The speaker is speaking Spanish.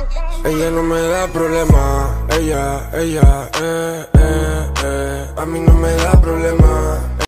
Ella no me da problema, ella, a mí no me da problema.